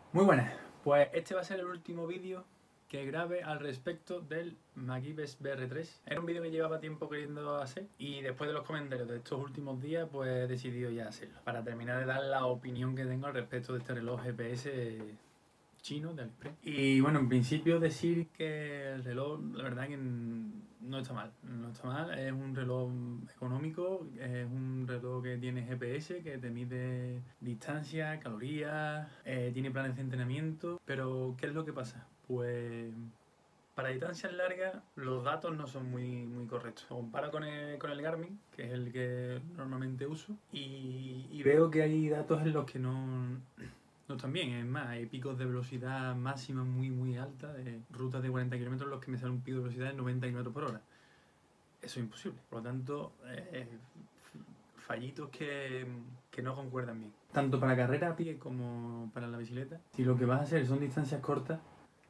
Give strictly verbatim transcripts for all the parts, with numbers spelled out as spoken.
Muy buenas, pues este va a ser el último vídeo que grabe al respecto del Magibes V R tres. Era un vídeo que llevaba tiempo queriendo hacer y después de los comentarios de estos últimos días pues he decidido ya hacerlo, para terminar de dar la opinión que tengo al respecto de este reloj G P S chino de AliExpress. Y bueno, en principio decir que el reloj, la verdad que no está mal, no está mal, es un reloj económico, es un reloj que tiene G P S, que te mide distancia, calorías, eh, tiene planes de entrenamiento, pero ¿qué es lo que pasa? Pues para distancias largas los datos no son muy, muy correctos. Lo comparo con el, con el Garmin, que es el que normalmente uso, y, y veo que hay datos en los que no, no están bien. Es más, hay picos de velocidad máxima muy muy alta, de rutas de cuarenta kilómetros en los que me sale un pico de velocidad de noventa kilómetros por hora. Eso es imposible. Por lo tanto, eh, fallitos que, que no concuerdan bien. Tanto para carrera a pie como para la bicicleta. Si lo que vas a hacer son distancias cortas,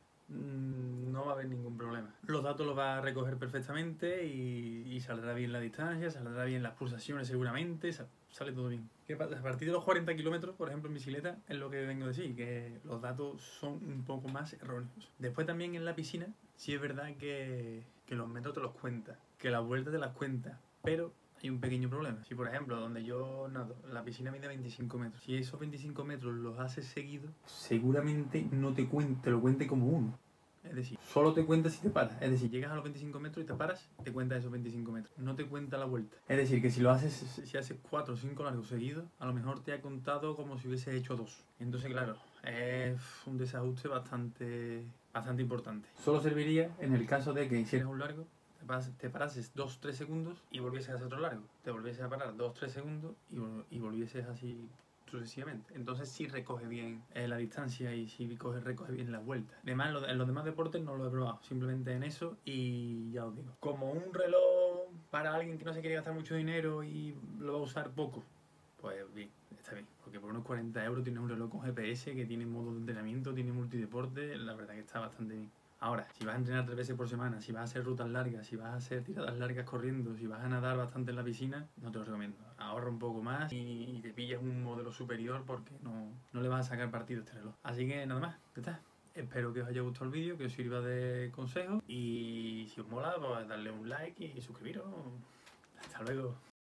no va a haber ningún problema. Los datos los va a recoger perfectamente y, y saldrá bien la distancia, saldrá bien las pulsaciones seguramente, sale todo bien. ¿Qué pasa? A partir de los cuarenta kilómetros, por ejemplo en bicicleta, es lo que vengo a decir, que los datos son un poco más erróneos. Después también en la piscina, sí es verdad que, que los metros te los cuenta, que las vueltas te las cuenta, pero hay un pequeño problema. Si por ejemplo, donde yo nado, la piscina mide veinticinco metros, si esos veinticinco metros los haces seguidos, seguramente no te cuente, te lo cuente como uno. Es decir, solo te cuenta si te paras. Es decir, llegas a los veinticinco metros y te paras, te cuenta esos veinticinco metros. No te cuenta la vuelta. Es decir, que si lo haces, si haces cuatro o cinco largos seguidos, a lo mejor te ha contado como si hubiese hecho dos. Entonces, claro, es un desajuste bastante, bastante importante. Solo serviría en el caso de que hicieras un largo, te parases dos o tres segundos y volvieses a hacer otro largo. Te volvieses a parar dos o tres segundos y, y volvieses así sucesivamente. Entonces sí recoge bien eh, la distancia y sí recoge, recoge bien las vueltas. Además, en los demás deportes no lo he probado, simplemente en eso y ya os digo. Como un reloj para alguien que no se quiere gastar mucho dinero y lo va a usar poco, pues bien, está bien. Porque por unos cuarenta euros tienes un reloj con G P S que tiene modo de entrenamiento, tiene multideporte, la verdad que está bastante bien. Ahora, si vas a entrenar tres veces por semana, si vas a hacer rutas largas, si vas a hacer tiradas largas corriendo, si vas a nadar bastante en la piscina, no te lo recomiendo. Ahorra un poco más y, y te pillas un modelo superior porque no, no le vas a sacar partido a este reloj. Así que nada más, ya está. Espero que os haya gustado el vídeo, que os sirva de consejo y si os mola, pues darle un like y suscribiros. Hasta luego.